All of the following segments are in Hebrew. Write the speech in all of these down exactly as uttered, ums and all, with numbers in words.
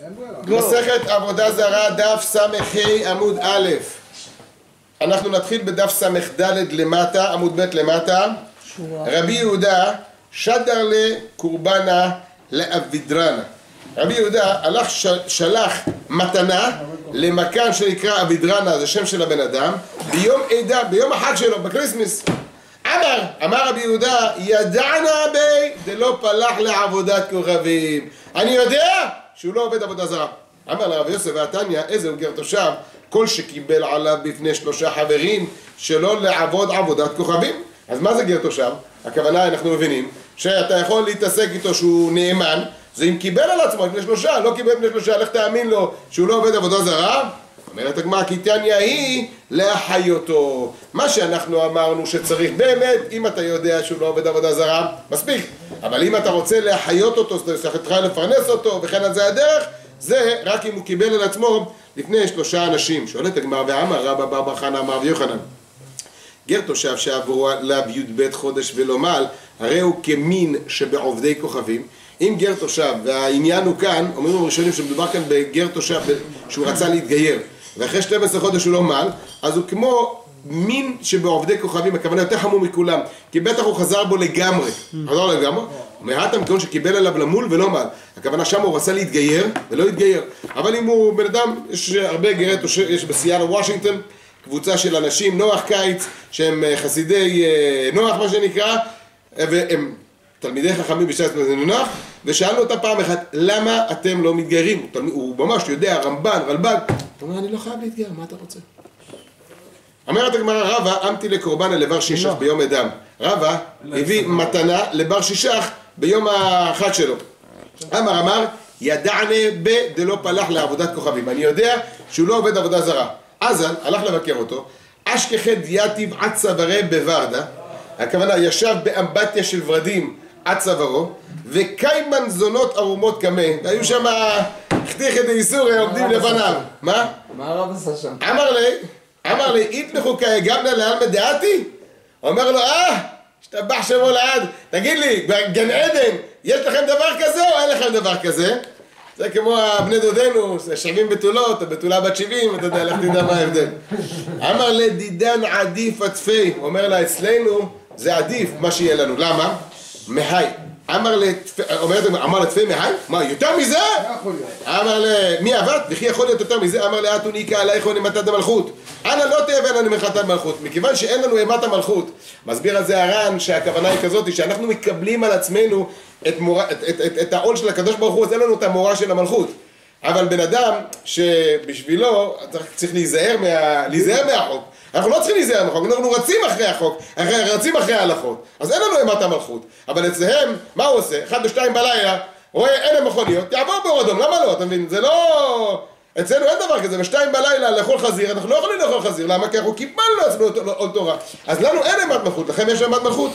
מסכת עבודה זרה, דף סמ"ה עמוד א'. אנחנו נתחיל בדף סמ"ד למטה, עמוד ב' למטה. רבי יהודה שדר לקורבנה לאבידרנה. רבי יהודה הלך שלח מתנה למכאן שנקרא אבידרנה, זה שם של הבן אדם, ביום עדה, ביום החג שלו, בקריסמס. אמר, אמר רבי יהודה, ידענה בי דלא פלח לעבודת כוכבים. אני יודע שהוא לא עובד עבודה זרה. אמר לרב יוסף ועתניה, איזה הוא גר תושב, כל שקיבל עליו בפני שלושה חברים שלא לעבוד עבודת כוכבים. אז מה זה גר תושב? הכוונה, אנחנו מבינים שאתה יכול להתעסק איתו שהוא נאמן, זה אם קיבל על עצמו לפני שלושה, לא קיבל לפני שלושה, לך תאמין לו שהוא לא עובד עבודה זרה? אומרת הגמרא, כי תניא היא להחיותו. מה שאנחנו אמרנו שצריך באמת, אם אתה יודע שהוא לא עובד עבודה זרה, מספיק. אבל אם אתה רוצה להחיות אותו, זאת אומרת, לפרנס אותו, וכן על זה הדרך, זה רק אם הוא קיבל על עצמו לפני שלושה אנשים. שואלת הגמרא, ואמר רבא בר בר חנא אמר רבי יוחנן, גר תושב שעברו עליו י"ב חודש ולא מעל, הרי הוא כמין שבעובדי כוכבים. אם גר תושב, והעניין הוא כאן, אומרים הראשונים שמדובר כאן בגר תושב שהוא רצה להתגייר, ואחרי שתים עשרה חודש הוא לא מעל, אז הוא כמו מין שבעובדי כוכבים, הכוונה יותר חמור מכולם, כי בטח הוא חזר בו לגמרי. חזר לגמרי? מעט המקום שקיבל עליו למול ולא מעל. הכוונה שם הוא רצה להתגייר ולא להתגייר. אבל אם הוא בן אדם, יש הרבה גרי תושב, יש בסיאטל וושינגטון, קבוצה של אנשים, נוח קיץ, שהם חסידי נוח מה שנקרא, והם תלמידי חכמים בשעת נוח, ושאלנו אותה פעם אחת, למה אתם לא מתגיירים? הוא ממש יודע, רמב"ן, רלב"ג. אתה אומר, אני לא חייב להתגייר, מה אתה רוצה? אמרת הגמרא, רבא, אמתי לקורבנה לבר שישך ביום אדם. רבא הביא מתנה לבר שישך ביום החג שלו. אמר, אמר, ידענה בדלא פלח לעבודת כוכבים. אני יודע שהוא לא עובד עבודה זרה. אזל, הלך לבקר אותו, אשכחי דיאטיב עד צווארי בוורדה, הכוונה, ישב באמבטיה של ורדים עד צווארו, וקיימן זונות ערומות קמה, והיו שם חתיכי דאיסורי עומדים לפניו. מה? מה הרב עשה שם? אמר לי, אמר לי, איתנחו כאגמנה לעלמא דעתי? אומר לו, אה, השתבח שמו לעד, תגיד לי, בגן עדן, יש לכם דבר כזה או אין לכם דבר כזה? זה כמו הבני דודנו, שבעים בתולות, הבתולה בת שבעים, אתה יודע, לך תדע מה ההבדל. אמר לי, דידן עדיף עטפי, הוא אומר לה, אצלנו זה עדיף מה שיהיה לנו, למה? מהי. אמר לי, אמר לתפי מהי? מה, יותר מזה? אמר לי, מי עבד? וכי יכול להיות יותר מזה? אמר לי, אתו ניקה עלייך אימת המלכות. אנא לא תהיה לנו אימת המלכות, מכיוון שאין לנו אימת המלכות. מסביר על זה הר"ן שהכוונה היא כזאת, שאנחנו מקבלים על עצמנו את, מורה, את, את, את, את העול של הקדוש ברוך הוא, אז אין לנו את המורה של המלכות. אבל בן אדם שבשבילו צריך להיזהר, מה, להיזהר מהחוק. אנחנו לא צריכים להיזהר מהחוק, אנחנו רצים אחרי החוק, אחרי, רצים אחרי ההלכות. אז אין לנו אימת המלכות. אבל אצלהם, מה הוא עושה? אחד ושתיים בלילה, רואה, אין להם מכוניות, יעבור באור אדום, למה לא? אתה מבין? זה לא... אצלנו אין דבר כזה, ושתיים בלילה לאכול חזיר, אנחנו לא יכולים לאכול חזיר, למה? כי אנחנו קיבלנו עצמנו עוד תורה. אז לנו אין אימת מלכות, לכם יש אימת מלכות.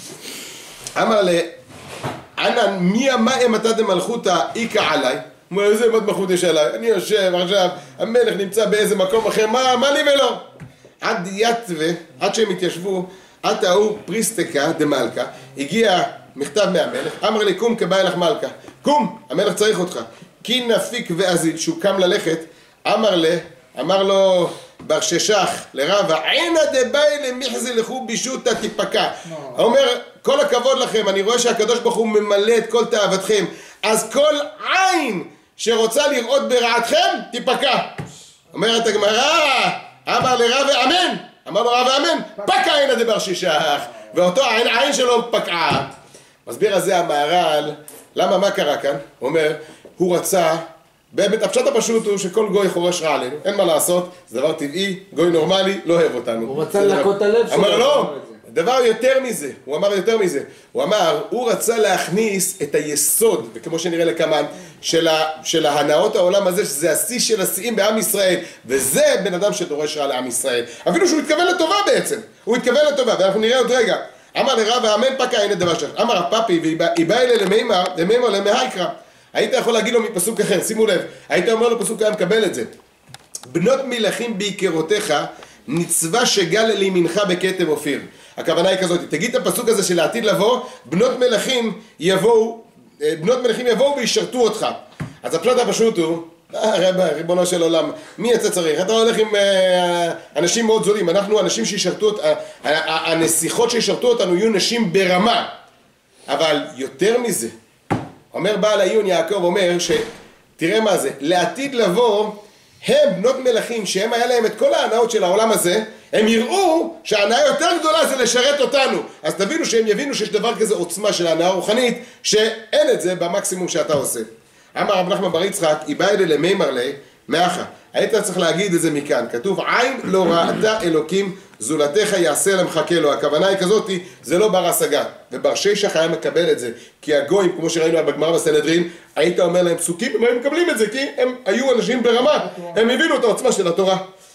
אמר לי, ענן, מי אמא אמתא דמלכותא איכא עליי? מה, איזה אימת מלכות יש עליי? אני יושב עכשיו, המלך נמצא באיזה מקום אחר, מה, מה לי ולא? עד יתווה, עד שהם התיישבו, עד ההוא פריסטקה דמלכה, הגיע מכתב מהמלך, אמר לי, קום כבא אלך מלכה, קום, המלך צריך אותך. כי נפיק ואזיל, שהוא קם ללכת, אמר לי, אמר לו בר ששך לרבא, עינא דבאי למחזי לכו בישותא תיפקע. הוא אומר, כל הכבוד לכם, אני רואה שהקדוש ברוך הוא ממלא את כל תאוותכם, אז כל עין שרוצה לראות ברעתכם, תיפקע. אומרת הגמרא, אמר לרבא אמן, אמר לו רבא אמן, פקע עינא דבר ששך, ואותו העין, העין שלו פקעה. מסביר על זה המהר"ל, למה, מה קרה כאן? הוא אומר, הוא רצה, באמת, הפשט הפשוט הוא שכל גוי חורש רע עלינו, אין מה לעשות, זה דבר טבעי, גוי נורמלי, לא אוהב אותנו. הוא רצה לנקות את הלב שלו. אמר לא, דבר יותר מזה, הוא אמר יותר מזה, הוא אמר, הוא רצה להכניס את היסוד, וכמו שנראה לכמה, של, ה, של ההנאות העולם הזה, שזה השיא של השיאים בעם ישראל, וזה בן אדם שדורש רע לעם ישראל, אפילו שהוא התכוון לטובה בעצם, הוא התכוון לטובה, ואנחנו נראה עוד רגע, אמר לרבא אמן פקע הנה דבר שלך, אמר הפאפי, והיא באה אלה למימר, למימר למהיקרא, היית יכול להגיד לו מפסוק אחר, שימו לב, היית אומר לו פסוק היה מקבל את זה, בנות מלכים בעיקרותיך, נצווה שגל לימינך בכתב אופיר. הכוונה היא כזאת, תגיד את הפסוק הזה של העתיד לבוא, בנות מלכים יבואו, בנות מלכים יבואו וישרתו אותך. אז הפשט הפשוט הוא, ריבונו של עולם, מי יצא צריך? אתה הולך עם אה, אנשים מאוד זולים, אנחנו אנשים שישרתו, אה, אה, הנסיכות שישרתו אותנו יהיו נשים ברמה, אבל יותר מזה, אומר בעל העיון יעקב, אומר שתראה מה זה, לעתיד לבוא, הם בנות מלכים שהם היה להם את כל ההנאות של העולם הזה, הם יראו שההנאה יותר גדולה זה לשרת אותנו. אז תבינו שהם יבינו שיש דבר כזה עוצמה של ההנאה רוחנית, שאין את זה במקסימום שאתה עושה. אמר רב נחמן בר יצחק, איבאי למימר לי, מאחה. היית צריך להגיד את זה מכאן. כתוב, עין לא ראתה אלוקים, זולתך יעשה למחכה לו. הכוונה היא כזאת, זה לא בר השגה. ובר שישך היה מקבל את זה. כי הגויים, כמו שראינו בגמרא בסנהדרין, היית אומר להם פסוקים, הם היו מקבלים את זה, כי הם היו אנשים ברמה. הם הבינו את העוצמה של התורה.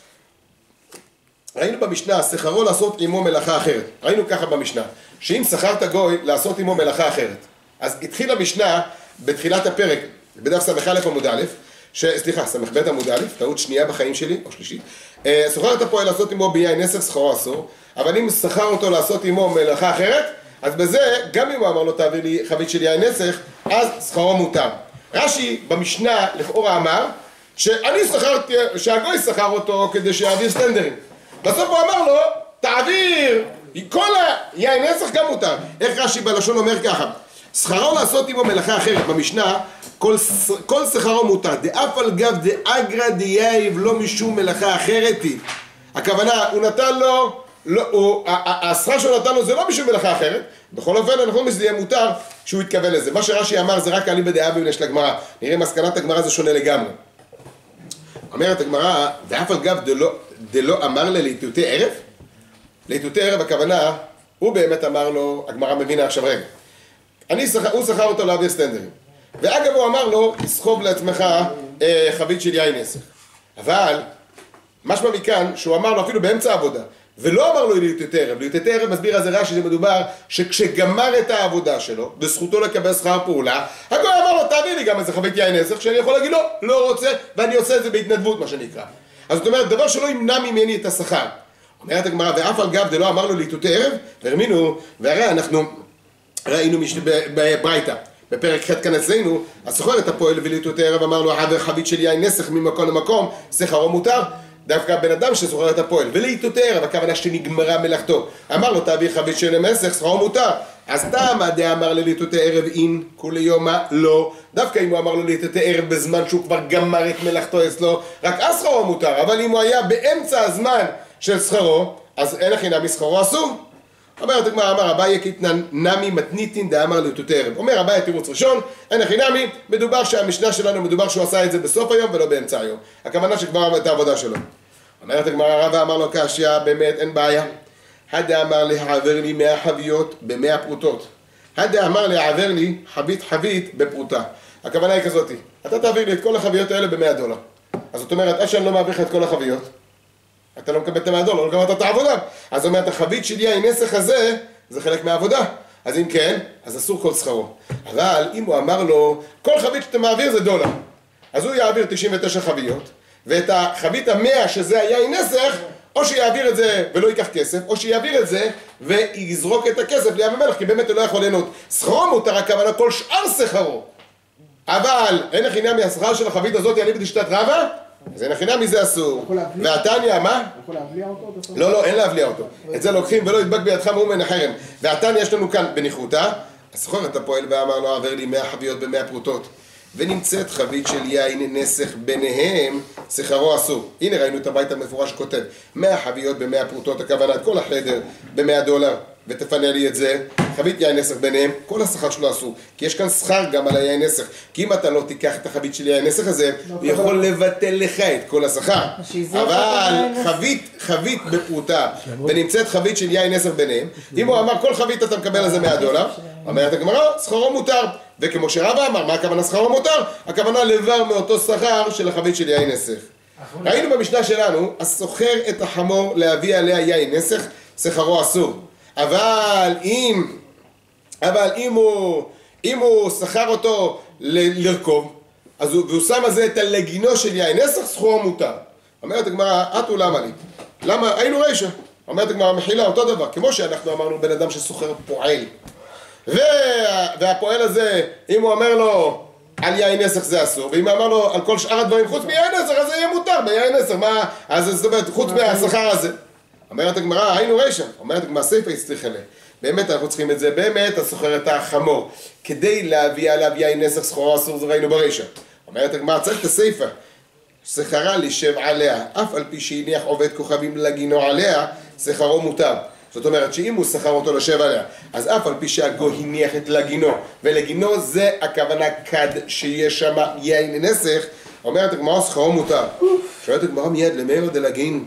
ראינו במשנה, שכרו לעשות עמו מלאכה אחרת. ראינו ככה במשנה, שאם שכרת גוי לעשות עמו מלאכה אחרת. אז התחיל המשנה בתחילת הפרק, בדף סמך א' עמוד א', ש... סליחה, סמך ב' עמוד א', טעות שנייה בחיים שלי, או שלישית. שוכר את הפועל לעשות עמו ביין נסך, שכרו אסור, אבל אם שכר אותו לעשות עמו מלאכה אחרת, אז בזה, גם אם הוא אמר לו תעביר לי חבית של יין נסך, אז שכרו מותר. רש"י במשנה לכאורה אמר, שאני שכרתי, שהגוי שכר אותו כדי שיעביר סטנדרים. בסוף הוא אמר לו, תעביר, כל היין נסך גם מותר. איך רש"י בלשון אומר ככה? שכרו לעשות עמו מלאכה אחרת, במשנה, כל, כל שכרו מותר, דאף על גב דאגרא דייב לא משום מלאכה אחרת היא. הכוונה, הוא נתן לו, לא, הוא, השכר שהוא נתן לו זה לא משום מלאכה אחרת, בכל אופן אנחנו אומרים שזה יהיה מותר שהוא יתכוון לזה. מה שרש"י אמר זה רק אליבא דאביהו של הגמרא, נראה מסקנת הגמרא זה שונה לגמרי. אומרת הגמרא, דאף על גב דלא, דלא אמר לה ליטוטי ערב? ליטוטי ערב הכוונה, הוא באמת אמר לו, הגמרא מבינה עכשיו רגע. אני שכר, הוא שכר אותו להעביר סטנדרים. ואגב הוא אמר לו, תסחוב לעצמך אה, חבית של יין נסך. אבל, משמע מכאן שהוא אמר לו אפילו באמצע העבודה, ולא אמר לו ליטוטי ערב. ליטוטי ערב מסביר על זה רש"י, זה מדובר שכשגמר את העבודה שלו, בזכותו לקבל שכר פעולה, הגוי אמר לו, תעביר לי גם איזה חבית יין נסך, שאני יכול להגיד לו, לא רוצה, ואני עושה את זה בהתנדבות, מה שנקרא. אז זאת אומרת, דבר שלא ימנע ממני את השכר. אומרת הגמרא, ואף על גב דלא אמר לו ליטוטי ערב, והרמינו, והרי אנחנו ראינו בברייתא, בפרק ח' כאן אצלנו, הסוחר את הפועל וליטוטי ערב אמר לו, העבר חבית של יין נסך ממקום למקום, שכרו מותר. דווקא הבן אדם שסוחר את הפועל וליטוטי ערב, הכוונה שנגמרה מלאכתו, אמר לו תעביר חבית של נסך, שכרו מותר. אז תמה דאמר לליטוטי ערב אין כולי יומא לא, דווקא אם הוא אמר לו ליטוטי ערב בזמן שהוא כבר גמר את מלאכתו אצלו, רק אז שכרו מותר. אבל אם הוא היה באמצע הזמן של שכרו, אז אין הכי נמי שכרו אסור. אומרת הגמרא, אמר אביי קיתנן נמי מתניתין דאמר ליטוטי ערב. אומר אביי תירוץ ראשון, אין הכי נמי, מדובר שהמשנה שלנו מדובר שהוא עשה את זה בסוף היום ולא באמצע היום. הכוונה שכבר את העבודה שלו. אומרת הגמרא, רבא אמר לו קשיא, באמת אין בעיה. הדה אמר להעבר לי מאה חביות במאה פרוטות. הדה אמר להעבר לי חבית חבית בפרוטה. הכוונה היא כזאת, אתה תעביר לי את כל החביות האלה במאה דולר. אז זאת אומרת, עד שאני לא מעביר לך את כל החביות, אתה לא מקבל את המאה דולר, לא גמרת את העבודה. אז אומרת, החבית של יין נסך הזה, זה חלק מהעבודה. אז אם כן, אז אסור כל שכרו. אבל אם הוא אמר לו, כל חבית שאתה מעביר זה דולר. אז הוא יעביר תשעים ותשע חביות, ואת החבית המאה שזה היין נסך, או שיעביר את זה ולא ייקח כסף, או שיעביר את זה ויזרוק את הכסף לים המלך, כי באמת הוא לא יכול ליהנות. שכרו מותר, הכוונה כל שאר שכרו. אבל אין הכי מהשכר של החבית הזאת יעלי בדשתת רבא, אז אין הכי מזה אסור. והתניא, מה? יכול להבליע אותו? לא, לא, אין להבליע אותו. את זה לוקחים ולא ידבק בידך מאומן החרם. והתניא יש לנו כאן בניחותא, הסוחר את הפועל ואמר לו, עבר לי מאה חביות במאה פרוטות. ונמצאת חבית של יין נסך ביניהם, שכרו אסור. הנה ראינו את הבית המפורש שכותב, מאה חביות במאה פרוטות, הכוונה את כל החדר במאה דולר, ותפנה לי את זה, חבית יין נסך ביניהם, כל השכר שלו אסור. כי יש כאן שכר גם על היין נסך. כי אם אתה לא תיקח את החבית של יין נסך הזה, הוא יכול לבטל לך את כל השכר. אבל חבית, חבית בפרוטה, ונמצאת חבית של יין נסך ביניהם, אם הוא אמר כל חבית אתה מקבל על זה מאה דולר, אומרת הגמרא, שכרו מותר. וכמו שרבא אמר, מה הכוונה שכרו מותר? הכוונה לבר מאותו שכר של החבית של יין נסך. ראינו במשנה שלנו, הסוחר את החמור להביא עליה יין נסך, שכרו אסור. אבל אם, אבל אם הוא, אם הוא שכר אותו ל- לרכוב, אז הוא, והוא שם על זה את הלגינו של יין נסך, שכרו מותר. אומרת הגמרא, אתו למה לי? למה? היינו רישא. אומרת הגמרא, מחילה אותו דבר, כמו שאנחנו אמרנו בן אדם שסוחר פועל. וה... והפועל הזה, אם הוא אומר לו, על יין נסך זה אסור, ואם אמר לו על כל שאר הדברים חוץ מיין נסך, אז זה יהיה מותר ביין נסך, מה, אז זאת אומרת, חוץ מהשכר הזה. אומרת הגמרא, היינו רישא, אומרת הגמרא סייפא יצטריך אליה. באמת אנחנו צריכים את זה, באמת הסוחר את החמור, כדי להביא עליו יין נסך סחורה אסור, זה ראינו ברישא. אומרת הגמרא, צריך את הסייפא. שכרה לישב עליה, אף על פי שהניח עובד כוכבים לגינו עליה, שכרו מותר. זאת אומרת שאם הוא שכר אותו לשב עליה, אז אף על פי שהגוי הניח את לגינו, ולגינו זה הכוונה כד שיש שם יין נסך, אומרת הגמרא שכרו מותר. שואלת הגמרא מיד, למאימר דלגין,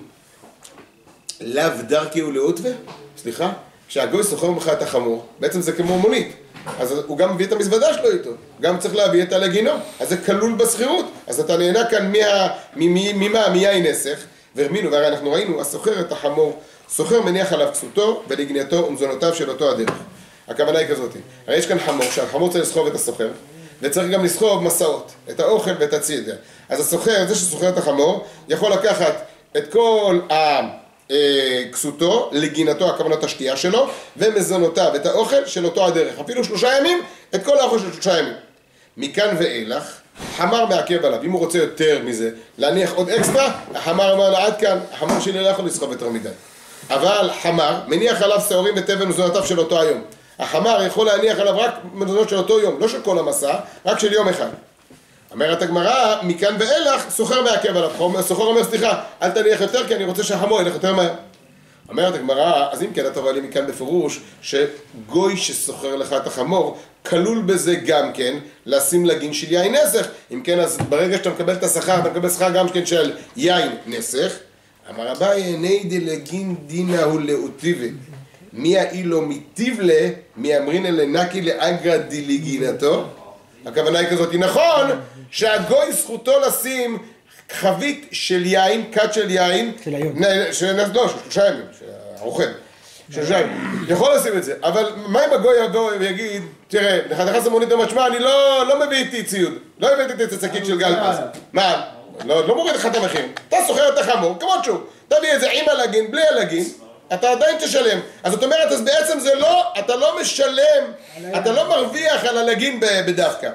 לאו דרכי ולעוטווה? סליחה? כשהגוי שוכר ממך את החמור, בעצם זה כמו מונית. אז הוא גם מביא את המזוודה שלו איתו, גם צריך להביא את הלגינו, אז זה כלול בשכירות, אז אתה נהנה כאן ממה, מיין נסך, והרמינו, והרי אנחנו ראינו, הסוחר את החמור, סוחר מניח עליו כסותו ולגנייתו ומזונותיו של אותו הדרך. הכוונה היא כזאת, הרי יש כאן חמור, שהחמור צריך לסחוב את הסוחר, וצריך גם לסחוב מסעות, את האוכל ואת הציד. אז הסוחר, זה שסוחר את החמור, יכול לקחת את כל ה... כסותו, לגינתו, הכוונת השתייה שלו, ומזונותיו, את האוכל של אותו הדרך. אפילו שלושה ימים, את כל האוכל של שלושה ימים. מכאן ואילך, חמר מעכב עליו. אם הוא רוצה יותר מזה, להניח עוד אקסטרה, החמר אמר לה, עד כאן, החמור שלי לא יכול לסחוב יותר מדי. אבל חמר, מניח עליו שעורים ותבן מזונותיו של אותו היום. החמר יכול להניח עליו רק מזונות של אותו יום, לא של כל המסע, רק של יום אחד. אומרת הגמרא, מכאן ואילך, סוחר מעכב עליו. סוחר אומר, סליחה, אל תניח יותר כי אני רוצה שהחמור ילך יותר מהר. אומרת הגמרא, אז אם כן אתה רואה לי מכאן בפירוש, שגוי שסוחר לך את החמור, כלול בזה גם כן, לשים לגין של יין נסך. אם כן, אז ברגע שאתה מקבל את השכר, אתה מקבל שכר גם כן של יין נסך. אמר אביי, הנה דלגין דינה הוא לאוטיבי. מי האילו מטיבלה, מי אמרינא לנקי לאגרא דילגינתו. הכוונה היא כזאת, היא נכון שהגוי זכותו לשים חבית של יין, כת של יין, של היום. של לא, של שלושה ימים, שהרוכב, שלושה ימים, יכול לשים את זה, אבל מה אם הגוי יבוא ויגיד, תראה, נכנס למונית ואומר, שמע, אני לא, לא מביא איתי ציוד, לא הבאתי איתי את הצקית של גלפס, מה? לא, לא מוריד לך את המחיר, אתה סוחר את החמור, כמות שהוא, תביא את זה עם הלגין, בלי הלגין, אתה עדיין תשלם. אז זאת אומרת, אז בעצם זה לא, אתה לא משלם, אתה לא מרוויח על הלגין בדווקא.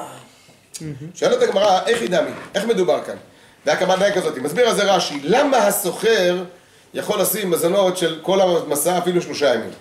שאלת הגמרא, איך היא דמי? איך מדובר כאן? והכוונה היא כזאת, מסביר על זה רש"י, למה הסוחר יכול לשים מזונות של כל המסע אפילו שלושה ימים?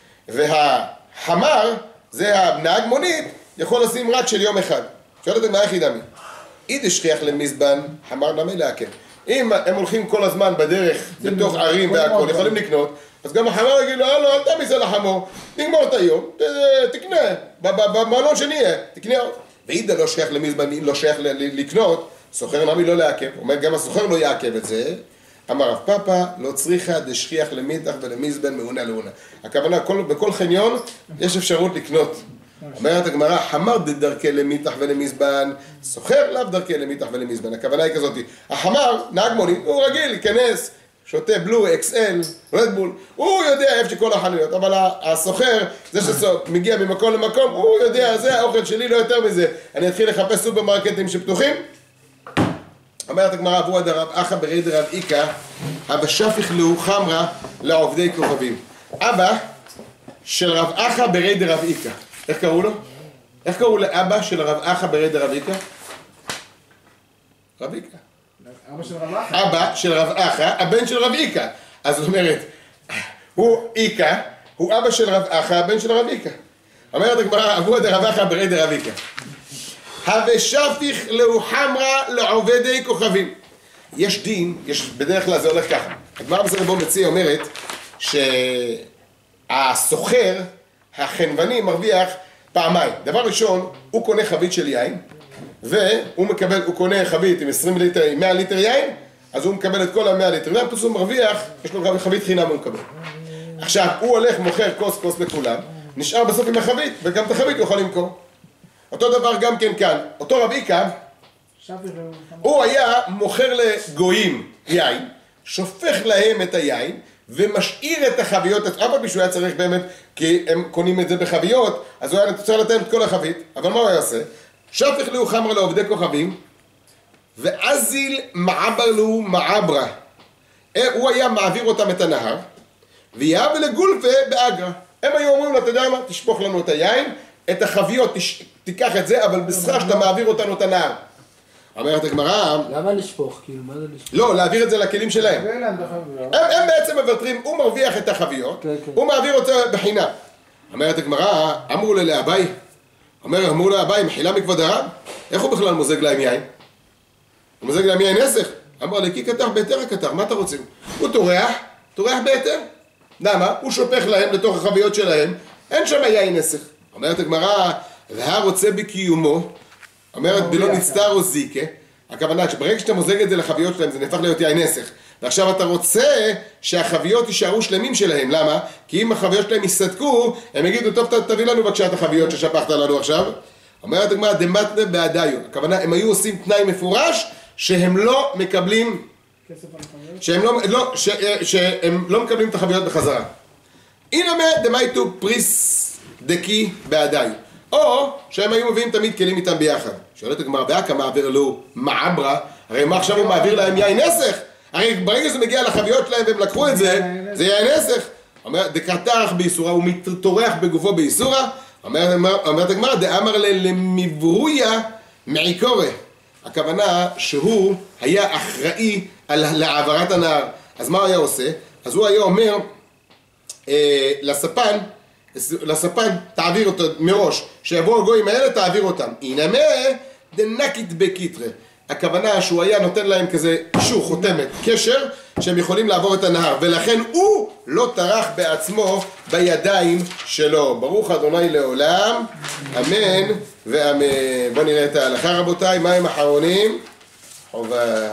והחמר, זה הנהג מונית, יכול לשים רק של יום אחד. שאלת הגמרא, איך היא דמי? אידי שכיח למזבן, חמר נמי לעכב. אם הם הולכים כל הזמן בדרך, בתוך ערים והכל, יכולים לקנות, אז גם החמר יגיד לו, לא, אל תעמיס על החמור, נגמור את היום, תקנה, במעלון שנהיה, תקנה עוד. ואידה לא שייך למזבן, לא שייך לקנות, סוחר נמי לא לעכב, אומר גם הסוחר לא יעכב את זה, אמר רב פאפא, לא צריכה דשכיח למיתח ולמזבן מעונה לעונה. הכוונה, בכל חניון יש אפשרות לקנות. אומרת הגמרא, חמר דדרכי למיתח ולמזבן, סוחר לאו דרכי למיתח ולמזבן. הכוונה היא כזאת, החמר, נהג מונית, הוא רגיל, להיכנס, שותה בלו, אקסל, רדבול, הוא יודע איפה שכל החנויות, אבל הסוחר, זה שמגיע ממקום למקום, הוא יודע, זה האוכל שלי, לא יותר מזה. אני אתחיל לחפש סופרמרקטים שפתוחים. אומרת הגמרא, אבו דרב אחא ברי דרב איכא, אבא שפיך לאו חמרא לעובדי כוכבים. אבא של רב אחא ברי דרב איכא. איך קראו לו? איך קראו לאבא של רב אחא ברי דרב איכא? רב איכא. אבא של רב אחא. אבא של רב אחא, הבן של רב איכא. אז זאת אומרת, הוא איכא, הוא אבא של רב אחא, הבן של רב איכא. אומרת הגמרא, אבו דרב אחא ברי דרב איכא. הווה שפיך לאו חמרא לעובדי כוכבים. יש דין, יש בדרך כלל זה הולך ככה. הגמרא בסדר בו מציע אומרת שהסוחר, החנווני, מרוויח פעמיים. דבר ראשון, הוא קונה חבית של יין, והוא מקבל, הוא קונה חבית עם עשרים ליטר, עם מאה ליטר יין, אז הוא מקבל את כל ה-מאה ליטר. ואז הוא מרוויח, יש לו חבית חינם הוא מקבל. עכשיו, הוא הולך, מוכר כוס כוס לכולם, נשאר בסוף עם החבית, וגם את החבית הוא יכול למכור. אותו דבר גם כן כאן, אותו רב איכא, הוא היה מוכר לגויים יין, שופך להם את היין, ומשאיר את החביות, אף על פי שהוא היה צריך באמת, כי הם קונים את זה בחביות, אז הוא היה צריך לתת את כל החבית, אבל מה הוא היה עושה? שפיך לאו חמרא לעובדי כוכבים, ואזיל מעבר לאו מעברה. הוא היה מעביר אותם את הנהר, ויהב לגולפה באגרה. הם היו אומרים לו, אתה יודע מה? תשפוך לנו את היין, את החביות, תש... תיקח את זה, אבל בשכר שאתה מעביר אותנו את הנהר. אומרת הגמרא... למה לשפוך? כאילו, מה זה לשפוך? לא, להעביר את זה לכלים שלהם. הם, הם בעצם מוותרים, הוא מרוויח את החביות, כן, כן. הוא מעביר אותה בחינם. אומרת הגמרא, אמרו לה לאביי, אומר, אמרו לאביי, מחילה מכבוד הרב, איך הוא בכלל מוזג להם יין? הוא מוזג להם יין נסך? אמר לי, כי קטר בהיתר הקטר, מה אתה רוצים? הוא טורח, טורח בהיתר. למה? הוא שופך להם לתוך החביות שלהם, אין שם יין נסך. אומרת הגמרא, והרוצה בקיומו, אומרת בלא נצטר או זיקה, הכוונה שברגע שאתה מוזג את זה לחביות שלהם זה נהפך להיות יין נסך, ועכשיו אתה רוצה שהחביות יישארו שלמים שלהם, למה? כי אם החביות שלהם יסתקו, הם יגידו, טוב תביא לנו בבקשה את החביות ששפכת לנו עכשיו. אומרת הגמרא, דמתנה בעדיו, הכוונה הם היו עושים תנאי מפורש שהם לא מקבלים שהם לא, לא, ש, שהם לא מקבלים את החביות בחזרה. הנה דמייטו פריס דקי בעדיו, או שהם היו מביאים תמיד כלים איתם ביחד. שואלת הגמרא, והקה מעביר לו מעברה, הרי מה עכשיו הוא מעביר להם יין נסך? הרי ברגע שזה מגיע לחביות שלהם והם לקחו את זה, זה יין נסך. אומרת, דקטרח באיסורה, הוא מתטורח בגופו באיסורה. אומרת הגמרא, דאמר למברויה מעיקורי. הכוונה שהוא היה אחראי על העברת הנהר. אז מה הוא היה עושה? אז הוא היה אומר אה, לספן, לספן תעביר אותו מראש, שיבואו הגויים האלה תעביר אותם. אינמה דנקית בקיטרה. הכוונה שהוא היה נותן להם כזה אישור, חותמת, קשר, שהם יכולים לעבור את הנהר, ולכן הוא לא טרח בעצמו בידיים שלו. ברוך אדוני לעולם, אמן ואמן. בואו נראה את ההלכה רבותיי, מה הם אחרונים? חובה.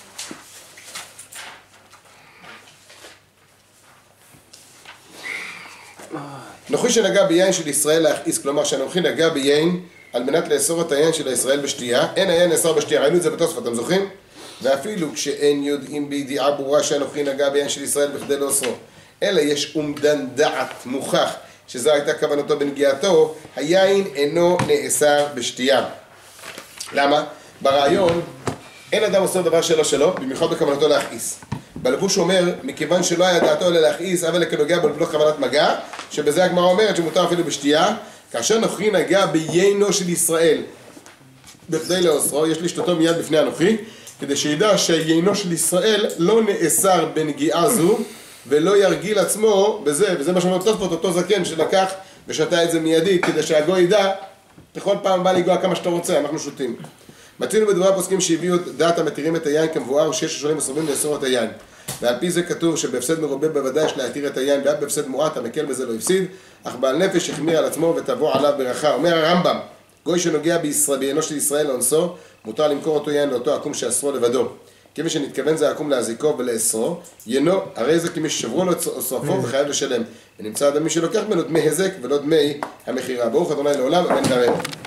נוחי שנגע ביין של ישראל להכעיס, כלומר שנוחי נגע ביין על מנת לאסור את היין של ישראל בשתייה, אין היין נאסר בשתייה, ראינו את זה בתוספות, אתם זוכרים? ואפילו כשאין יודעים בידיעה ברורה שאנוכי נגע ביין של ישראל בכדי לאסרו, אלא יש אומדן דעת מוכח שזו הייתה כוונתו בנגיעתו, היין אינו נאסר בשתייה. למה? ברעיון אין אדם עושה דבר שלו שלו, במיוחד בכוונתו להכעיס. בלבוש אומר, מכיוון שלא היה דעתו אלא להכעיס, אבל כנוגע בו לבלא כוונת מגע, שבזה הגמרא אומרת שמותר אפילו בשתייה, כאשר נוכרי נגע ביינו של ישראל בכדי לאסרו, יש לשתותו מיד בפני הנוכרי, כדי שידע שיינו של ישראל לא נאסר בנגיעה זו, ולא ירגיל עצמו בזה, וזה מה שאומר תוספות, אותו זקן שלקח ושתה את זה מיידית, כדי שהגוי ידע, בכל פעם בא לגוע כמה שאתה רוצה, אנחנו שותים. מצינו בדברי הפוסקים שהביאו דעת המתירים את היין כמבואר שש ראשונים מסרבים לאסור את היין. ועל פי זה כתוב שבהפסד מרובה בוודאי יש להתיר את היין, ועד בהפסד מועט המקל בזה לא הפסיד, אך בעל נפש החמיר על עצמו ותבוא עליו ברכה. אומר הרמב"ם, גוי שנוגע בישראל, בעיינו של ישראל לאונסו, מותר למכור אותו יין לאותו עקום שאסרו לבדו. כמי שנתכוון זה עקום להזיקו ולאסרו, יינו, הרי זה כמי ששברו לו את שרפו וחייב לשלם. ונמצא אדם מי שלוקח ממנו דמי הזק ולא דמי המכירה. ברוך אדוני לעולם, אמן ואמן.